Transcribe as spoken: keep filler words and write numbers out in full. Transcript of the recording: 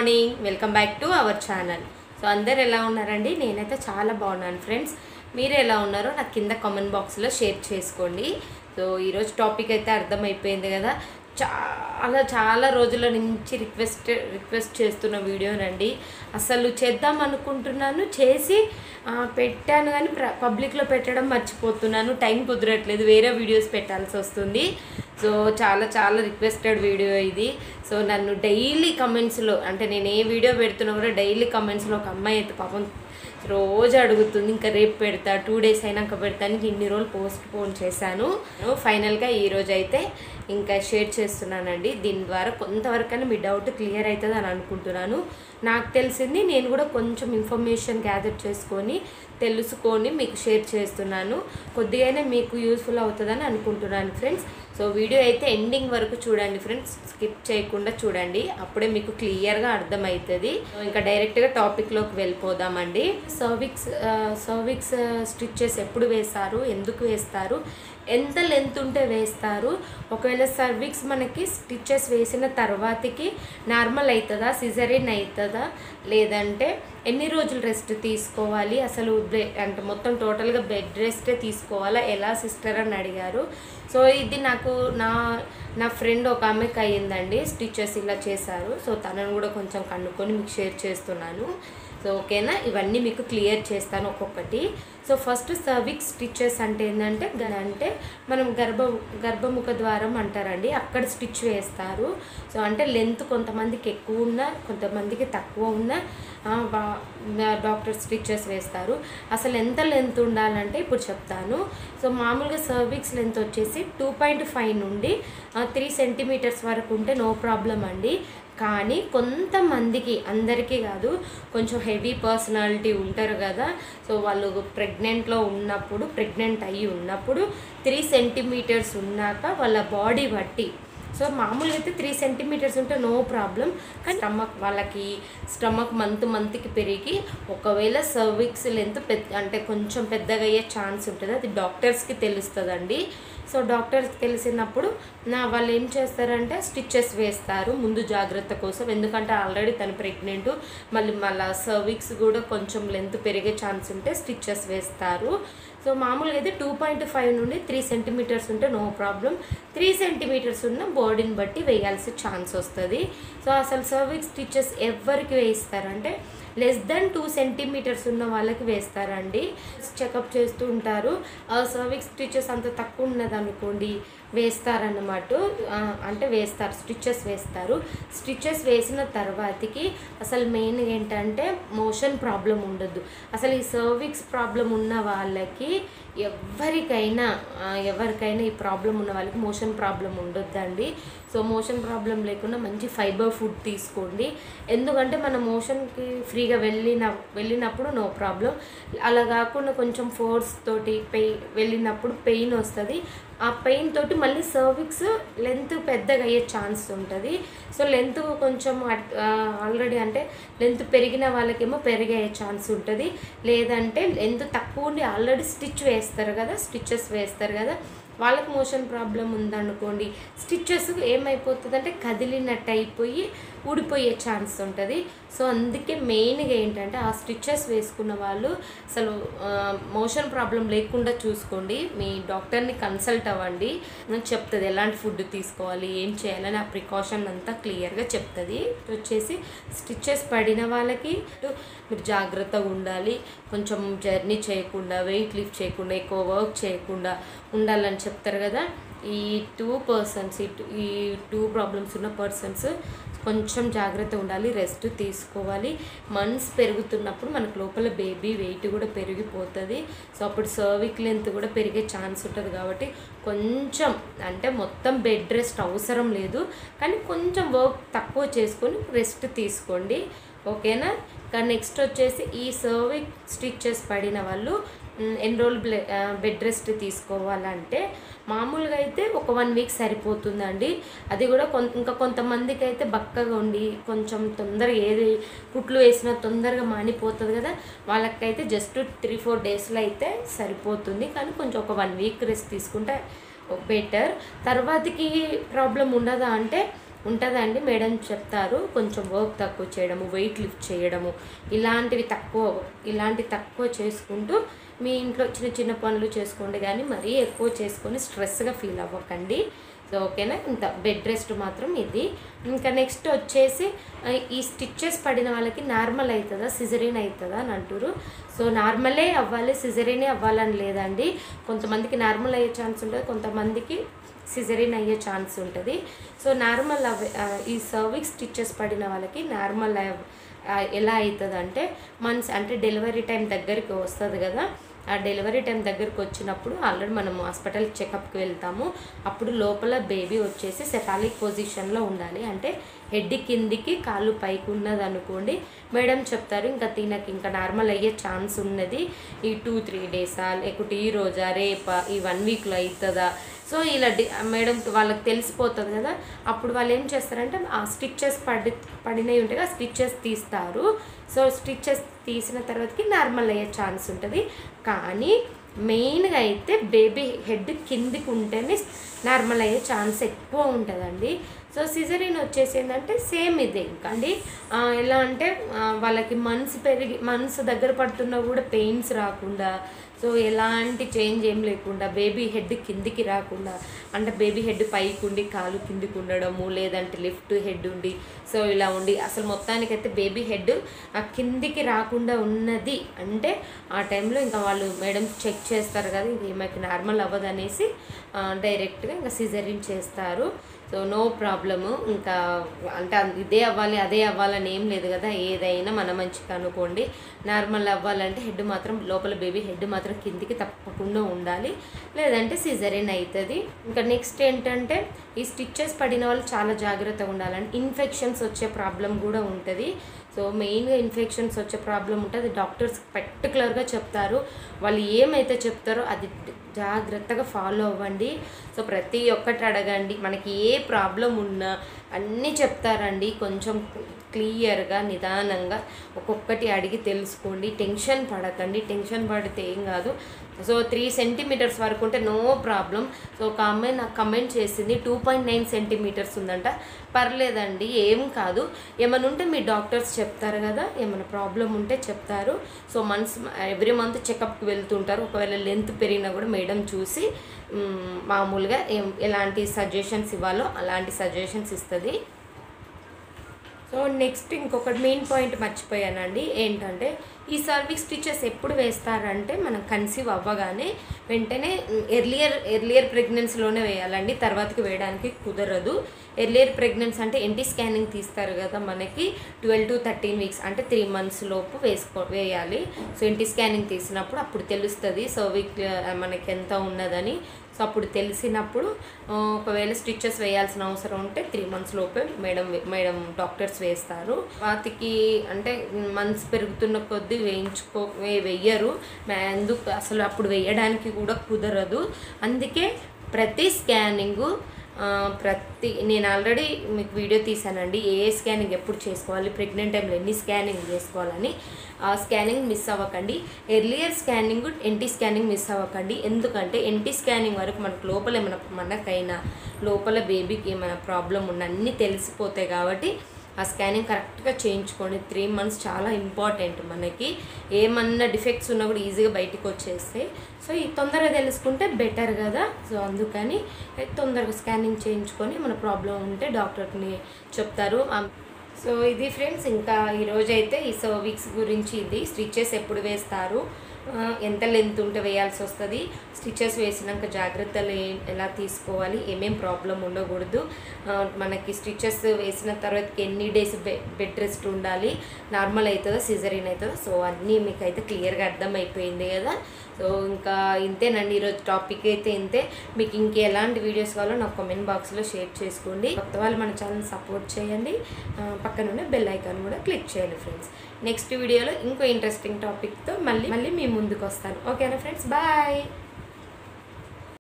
Morning welcome back to our channel. So అందరు ఎలా ఉన్నారండి? నేనైతే చాలా బాగున్నాను ఫ్రెండ్స్. మీరు ఎలా ఉన్నారో నాకు కింద కామెంట్ బాక్స్లో షేర్ చేసుకోండి. సో ఈరోజు టాపిక్ అయితే అర్థమైపోయింది కదా. చాలా చాలా రోజుల నుంచి రిక్వెస్ట్ రిక్వెస్ట్ చేస్తున్న వీడియోనండి. అసలు చేద్దాం అనుకుంటున్నాను, చేసి పెట్టాను కానీ పబ్లిక్లో పెట్టడం మర్చిపోతున్నాను. టైం కుదరట్లేదు, వేరే వీడియోస్ పెట్టాల్సి వస్తుంది. సో చాలా చాలా రిక్వెస్టెడ్ వీడియో ఇది. సో నన్ను డైలీ కమెంట్స్లో, అంటే నేను ఏ వీడియో పెడుతున్నా కూడా డైలీ కమెంట్స్లో ఒక అమ్మాయి అయితే పాపం రోజు అడుగుతుంది, ఇంకా రేపు పెడతా, టూ డేస్ అయినాక పెడతాను. ఇన్ని రోజులు పోస్ట్ పోన్ చేశాను. ఫైనల్గా ఈరోజు అయితే ఇంకా షేర్ చేస్తున్నానండి. దీని ద్వారా కొంతవరకైనా మీ డౌట్ క్లియర్ అవుతుంది అని అనుకుంటున్నాను. నాకు తెలిసింది నేను కూడా కొంచెం ఇన్ఫర్మేషన్ గ్యాదర్ చేసుకొని తెలుసుకొని మీకు షేర్ చేస్తున్నాను. కొద్దిగానే మీకు యూస్ఫుల్ అవుతుందని అనుకుంటున్నాను ఫ్రెండ్స్. సో వీడియో అయితే ఎండింగ్ వరకు చూడండి ఫ్రెండ్స్, స్కిప్ చేయకుండా చూడండి, అప్పుడే మీకు క్లియర్గా అర్థమవుతుంది. ఇంకా డైరెక్ట్గా టాపిక్లోకి వెళ్ళిపోదామండి. సర్విక్స్ సర్విక్స్ స్టిచెస్ ఎప్పుడు వేస్తారు, ఎందుకు వేస్తారు, ఎంత లెంత్ ఉంటే వేస్తారు, ఒకవేళ సర్విక్స్ మనకి స్టిచెస్ వేసిన తర్వాతకి నార్మల్ అవుతుందా, సిజరీన్ అవుతుందా, లేదంటే ఎన్ని రోజులు రెస్ట్ తీసుకోవాలి, అసలు అంటే మొత్తం టోటల్గా బెడ్ రెస్టే తీసుకోవాలా, ఎలా సిస్టర్ అని అడిగారు. సో ఇది నాకు నా నా ఫ్రెండ్ ఒక ఆమెకి అయ్యిందండి, స్టిచెస్ ఇలా చేశారు. సో తనను కూడా కొంచెం కనుక్కొని మీకు షేర్ చేస్తున్నాను. సో ఓకేనా, ఇవన్నీ మీకు క్లియర్ చేస్తాను ఒక్కొక్కటి. సో ఫస్ట్ సర్విక్స్ స్టిచెస్ అంటే ఏంటంటే అంటే మనం గర్భ గర్భముఖ ద్వారం అంటారండి, అక్కడ స్టిచ్ వేస్తారు. సో అంటే లెంత్ కొంతమందికి ఎక్కువ ఉన్నా కొంతమందికి తక్కువ ఉన్నా డాక్టర్ స్టిచెస్ వేస్తారు. అసలు ఎంత లెంత్ ఉండాలంటే ఇప్పుడు చెప్తాను. సో మామూలుగా సర్విక్స్ లెంత్ వచ్చేసి టూ పాయింట్ ఫైవ్ నుండి త్రీ సెంటీమీటర్స్ వరకు ఉంటే నో ప్రాబ్లం అండి. కానీ కొంతమందికి, అందరికీ కాదు, కొంచెం హెవీ పర్సనాలిటీ ఉంటారు కదా, సో వాళ్ళు ప్రెగ్నెంట్లో ఉన్నప్పుడు ప్రెగ్నెంట్ అయ్యి ఉన్నప్పుడు త్రీ సెంటీమీటర్స్ ఉన్నాక వాళ్ళ బాడీ బట్టి, సో మామూలుగా అయితే త్రీ సెంటీమీటర్స్ ఉంటే నో ప్రాబ్లం. కానీ స్టమక్ వాళ్ళకి స్టమక్ మంత్ మంత్కి పెరిగి ఒకవేళ సర్విక్స్ లెంత్ పెద్ద అంటే కొంచెం పెద్దగా అయ్యే ఛాన్స్ ఉంటుంది, అది డాక్టర్స్కి తెలుస్తుందండి. సో డాక్టర్స్కి తెలిసినప్పుడు నా వాళ్ళు ఏం చేస్తారంటే స్టిచెస్ వేస్తారు ముందు జాగ్రత్త కోసం, ఎందుకంటే ఆల్రెడీ తను ప్రెగ్నెంట్, మళ్ళీ మళ్ళీ సర్విక్స్ కూడా కొంచెం లెంత్ పెరిగే ఛాన్స్ ఉంటే స్టిచెస్ వేస్తారు. సో మామూలుగా అయితే టూ పాయింట్ ఫైవ్ నుండి త్రీ సెంటీమీటర్స్ ఉంటే నో ప్రాబ్లం, త్రీ సెంటీమీటర్స్ ఉన్న బాడీని బట్టి వేయాల్సిన ఛాన్స్ వస్తుంది. సో అసలు సర్విక్స్ స్టిచెస్ ఎవరికి వేయిస్తారంటే లెస్ దెన్ టూ సెంటీమీటర్స్ ఉన్న వాళ్ళకి వేస్తారండి. చెకప్ చేస్తూ ఉంటారు. సర్విక్స్ స్టిచెస్ అంత తక్కువ ఉన్నది అనుకోండి వేస్తారన్నమాట, అంటే వేస్తారు, స్టిచెస్ వేస్తారు. స్టిచెస్ వేసిన తర్వాతకి అసలు మెయిన్ ఏంటంటే మోషన్ ప్రాబ్లం ఉండదు. అసలు ఈ సర్విక్స్ ప్రాబ్లం ఉన్న వాళ్ళకి ఎవరికైనా ఎవరికైనా ఈ ప్రాబ్లం ఉన్న వాళ్ళకి మోషన్ ప్రాబ్లం ఉండొద్దండి. సో మోషన్ ప్రాబ్లం లేకుండా మంచి ఫైబర్ ఫుడ్ తీసుకోండి, ఎందుకంటే మన మోషన్కి ఫ్రీగా వెళ్ళిన వెళ్ళినప్పుడు నో ప్రాబ్లం. అలా కాకుండా కొంచెం ఫోర్స్ తోటి పెయి వెళ్ళినప్పుడు పెయిన్ వస్తుంది. ఆ పెయిన్ తోటి మళ్ళీ సర్విక్స్ లెంత్ పెద్దగా అయ్యే ఛాన్స్ ఉంటుంది. సో లెంత్ కొంచెం ఆల్రెడీ అంటే లెంత్ పెరిగిన వాళ్ళకేమో పెరిగే ఛాన్స్ ఉంటుంది, లేదంటే లెంత్ తక్కువ ఉండి ఆల్రెడీ స్టిచ్ వేస్తారు కదా, స్టిచెస్ వేస్తారు కదా, వాళ్ళకి మోషన్ ప్రాబ్లం ఉందనుకోండి, స్టిచెస్ ఏమైపోతుంది అంటే కదిలినట్టు అయిపోయి ఊడిపోయే ఛాన్స్ ఉంటుంది. సో అందుకే మెయిన్గా ఏంటంటే ఆ స్టిచెస్ వేసుకున్న వాళ్ళు అసలు మోషన్ ప్రాబ్లం లేకుండా చూసుకోండి, మీ డాక్టర్ని కన్సల్ట్ అవ్వండి, చెప్తుంది ఎలాంటి ఫుడ్ తీసుకోవాలి, ఏం చేయాలని, ఆ ప్రికాషన్ అంతా క్లియర్గా చెప్తుంది. వచ్చేసి స్టిచెస్ పడిన వాళ్ళకి మీరు జాగ్రత్తగా ఉండాలి, కొంచెం జర్నీ చేయకుండా, వెయిట్ లిఫ్ట్ చేయకుండా, ఎక్కువ వర్క్ చేయకుండా ఉండాలని చెప్తారు కదా. ఈ టూ పర్సన్స్ ఈ టూ ప్రాబ్లమ్స్ ఉన్న పర్సన్స్ కొంచెం జాగ్రత్త ఉండాలి, రెస్ట్ తీసుకోవాలి. మంత్స్ పెరుగుతున్నప్పుడు మనకు లోపల బేబీ వెయిట్ కూడా పెరిగిపోతుంది. సో అప్పుడు సర్విక్ లెంత్ కూడా పెరిగే ఛాన్స్ ఉంటుంది. కాబట్టి కొంచెం అంటే మొత్తం బెడ్ రెస్ట్ అవసరం లేదు, కానీ కొంచెం వర్క్ తక్కువ చేసుకొని రెస్ట్ తీసుకోండి, ఓకేనా. కానీ నెక్స్ట్ వచ్చేసి ఈ సర్విక్ స్టిచెస్ పడిన వాళ్ళు ఎన్ని రోజులు బెడ్ రెస్ట్ తీసుకోవాలంటే మామూలుగా అయితే ఒక వన్ వీక్ సరిపోతుందండి. అది కూడా కొంత ఇంకా కొంతమందికి అయితే బక్కగా ఉండి కొంచెం తొందరగా ఏది కుట్లు వేసినా తొందరగా మానిపోతుంది కదా, వాళ్ళకైతే జస్ట్ త్రీ ఫోర్ డేస్లో అయితే సరిపోతుంది. కానీ కొంచెం ఒక వన్ వీక్ రెస్ట్ తీసుకుంటే బెటర్. తర్వాతకి ప్రాబ్లం ఉండదా అంటే ఉంటుందండి. మేడం చెప్తారు కొంచెం వర్క్ తక్కువ చేయడము, వెయిట్ లిఫ్ట్ చేయడము, ఇలాంటివి తక్కువ ఇలాంటి తక్కువ చేసుకుంటూ మీ ఇంట్లో చిన్న చిన్న పనులు చేసుకోండి, కానీ మరీ ఎక్కువ చేసుకొని స్ట్రెస్గా ఫీల్ అవ్వకండి. సో ఓకేనా. ఇంత బెడ్ రెస్ట్ మాత్రం ఇది. ఇంకా నెక్స్ట్ వచ్చేసి ఈ స్టిచ్చెస్ పడిన వాళ్ళకి నార్మల్ అవుతుందా సిజరీన్ అవుతుందా అని అంటారు. సో నార్మలే అవ్వాలి, సిజరీనే అవ్వాలని లేదండి. కొంతమందికి నార్మల్ అయ్యే ఛాన్స్ ఉంటుంది, కొంతమందికి సిజరీన్ అయ్యే ఛాన్స్ ఉంటుంది. సో నార్మల్ అవ ఈ సర్విక్స్ స్టిచ్చెస్ పడిన వాళ్ళకి నార్మల్ ఎలా అవుతుంది అంటే మంత్స్ అంటే డెలివరీ టైం దగ్గరికి వస్తుంది కదా, ఆ డెలివరీ టైం దగ్గరికి వచ్చినప్పుడు ఆల్రెడీ మనం హాస్పిటల్ చెకప్కి వెళ్తాము. అప్పుడు లోపల బేబీ వచ్చేసి సెఫాలిక్ పొజిషన్లో ఉండాలి, అంటే హెడ్ కిందికి కాళ్ళు పైకి ఉన్నది అనుకోండి. మేడం చెప్తారు ఇంకా తినకి ఇంకా నార్మల్ అయ్యే ఛాన్స్ ఉన్నది, ఈ టూ త్రీ డేసా లేకుంటే ఈ రోజా రేపా ఈ వన్ వీక్లో అవుతుందా. సో ఇలా డి మేడం వాళ్ళకి తెలిసిపోతుంది కదా, అప్పుడు వాళ్ళు ఏం చేస్తారంటే ఆ స్టిచ్చెస్ పడి పడినవి ఉంటాయి, ఆ స్టిచ్చెస్ తీస్తారు. సో స్టిచ్చెస్ తీసిన తర్వాతకి నార్మల్ అయ్యే ఛాన్స్ ఉంటుంది. కానీ మెయిన్గా అయితే బేబీ హెడ్ కిందికి ఉంటేనే నార్మల్ అయ్యే ఛాన్స్ ఎక్కువ ఉంటుందండి. సో సిజరీన్ వచ్చేసి ఏంటంటే సేమ్ ఇదే ఇంకా అండి. ఎలా అంటే వాళ్ళకి మంత్స్ పెరిగి మంత్స్ దగ్గర పడుతున్నా కూడా పెయిన్స్ రాకుండా, సో ఎలాంటి చేంజ్ ఏం లేకుండా బేబీ హెడ్ కిందికి రాకుండా, అంటే బేబీ హెడ్ పైకి ఉండి కాలు కిందికి ఉండడము, లేదంటే లెఫ్ట్ హెడ్ ఉండి సో ఇలా ఉండి అసలు మొత్తానికైతే బేబీ హెడ్ ఆ కిందికి రాకుండా ఉన్నది అంటే ఆ టైంలో ఇంకా వాళ్ళు మేడం చెక్ చేస్తారు కదా, ఇంక ఈమెకి నార్మల్ అవ్వదు అనేసి డైరెక్ట్గా ఇంకా సిజరీన్ చేస్తారు. So no problem. ఇంకా అంటే ఇదే అవ్వాలి అదే అవ్వాలని ఏం లేదు కదా, ఏదైనా మన మంచిగా అనుకోండి. నార్మల్ అవ్వాలంటే హెడ్ మాత్రం లోపల బేబీ హెడ్ మాత్రం కిందికి తప్పకుండా ఉండాలి, లేదంటే సిజరీన్ అవుతుంది. ఇంకా నెక్స్ట్ ఏంటంటే ఈ స్టిచ్చెస్ పడిన వాళ్ళు చాలా జాగ్రత్తగా ఉండాలండి. ఇన్ఫెక్షన్స్ వచ్చే ప్రాబ్లం కూడా ఉంటుంది. సో మెయిన్గా ఇన్ఫెక్షన్స్ వచ్చే ప్రాబ్లం ఉంటుంది, డాక్టర్స్ పర్టికులర్గా చెప్తారు. వాళ్ళు ఏమైతే చెప్తారో అది జాగ్రత్తగా ఫాలో అవ్వండి. సో ప్రతి ఒక్కటి అడగండి, మనకి ఏ ప్రాబ్లం ఉన్నా అన్నీ చెప్తారండి. కొంచెం క్లియర్గా నిదానంగా ఒక్కొక్కటి అడిగి తెలుసుకోండి, టెన్షన్ పడకండి. టెన్షన్ పడితే ఏం కాదు. సో త్రీ సెంటీమీటర్స్ వరకు ఉంటే నో ప్రాబ్లం. సో ఒక అమ్మాయి నాకు కమెంట్ చేసింది టూ పాయింట్ నైన్ సెంటీమీటర్స్ ఉందంట. పర్లేదండి, ఏం కాదు. ఏమైనా ఉంటే మీ డాక్టర్స్ చెప్తారు కదా, ఏమైనా ప్రాబ్లం ఉంటే చెప్తారు. సో మంత్స్ ఎవ్రీ మంత్ చెకప్కి వెళ్తుంటారు. ఒకవేళ లెంత్ పెరిగినా కూడా మేడం చూసి మామూలుగా ఎలాంటి సజెషన్స్ ఇవ్వాలో అలాంటి సజెషన్స్ ఇస్తుంది. సో నెక్స్ట్ ఇంకొకటి మెయిన్ పాయింట్ మర్చిపోయానండి, ఏంటంటే ఈ సర్విక్స్ స్టిచెస్ ఎప్పుడు వేస్తారంటే మనం కన్సీవ్ అవ్వగానే వెంటనే ఎర్లియర్ ఎర్లియర్ ప్రెగ్నెన్సీలోనే వేయాలండి, తర్వాతకి వేయడానికి కుదరదు. ఎర్లియర్ ప్రెగ్నెన్సీ అంటే ఎన్టీ స్కానింగ్ తీస్తారు కదా మనకి, ట్వెల్వ్ టు థర్టీన్ వీక్స్ అంటే త్రీ మంత్స్ లోపు వేసుకో వేయాలి. సో ఎన్టీ స్కానింగ్ తీసినప్పుడు అప్పుడు తెలుస్తుంది సర్విక్ మనకి ఎంత ఉన్నదని. సో అప్పుడు తెలిసినప్పుడు ఒకవేళ స్టిచెస్ వేయాల్సిన అవసరం ఉంటే త్రీ మంత్స్ లోపే మేడం మేడం డాక్టర్స్ వేస్తారు. వాటికి అంటే మంత్స్ పెరుగుతున్న కొద్దీ వేయించుకో వెయ్యరు, ఎందుకు అసలు అప్పుడు వేయడానికి కూడా కుదరదు. అందుకే ప్రతి స్కానింగు ప్రతి నేను ఆల్రెడీ మీకు వీడియో తీసానండి, ఏ ఏ స్కానింగ్ ఎప్పుడు చేసుకోవాలి, ప్రెగ్నెంట్ టైంలో ఎన్ని స్కానింగ్ చేసుకోవాలని. ఆ స్కానింగ్ మిస్ అవ్వకండి. Earlier scanning NT scanning miss అవ్వకండి. ఎందుకంటే ఎన్టీ స్కానింగ్ వరకు మనకు లోపల ఏమైనా మనకైనా లోపల బేబీకి ఏమైనా ప్రాబ్లం ఉన్న అన్నీ తెలిసిపోతాయి కాబట్టి ఆ స్కానింగ్ కరెక్ట్గా చేయించుకోండి. త్రీ మంత్స్ చాలా ఇంపార్టెంట్ మనకి. ఏమన్నా డిఫెక్ట్స్ ఉన్నా కూడా ఈజీగా బయటకు వచ్చేస్తాయి. సో ఈ తొందరగా తెలుసుకుంటే బెటర్ కదా. సో అందుకని తొందరగా స్కానింగ్ చేయించుకొని మన ప్రాబ్లం ఉంటే డాక్టర్ని చెప్తారు. సో ఇది ఫ్రెండ్స్, ఇంకా ఈరోజైతే ఈ సర్విక్స్ గురించి ఇది స్టిచెస్ ఎప్పుడు వేస్తారు, ఎంత లెంత్ ఉంటే వేయాల్సి వస్తుంది, స్టిచెస్ వేసినాక జాగ్రత్తలు ఎలా తీసుకోవాలి, ఏమేం ప్రాబ్లం ఉండకూడదు, మనకి స్టిచెస్ వేసిన తర్వాత ఎన్ని డేస్ బెడ్ రెస్ట్ ఉండాలి, నార్మల్ అవుతుందా సిజరీన్ అవుతుందా, సో అన్నీ మీకు అయితే క్లియర్గా అర్థమైపోయింది కదా. సో ఇంకా ఇంతేనండి ఈరోజు టాపిక్ అయితే ఇంతే. మీకు ఇంకెలాంటి వీడియోస్ కావాలో నాకు కామెంట్ బాక్స్లో షేర్ చేసుకోండి. కొత్త వాళ్ళు మన ఛానల్ సపోర్ట్ చేయండి, పక్కన బెల్ ఐకాన్ కూడా క్లిక్ చేయండి ఫ్రెండ్స్. నెక్స్ట్ వీడియోలో ఇంకో ఇంట్రెస్టింగ్ టాపిక్తో మళ్ళీ మళ్ళీ మీ ముందుకు వస్తాను. ఓకేనా ఫ్రెండ్స్, బాయ్.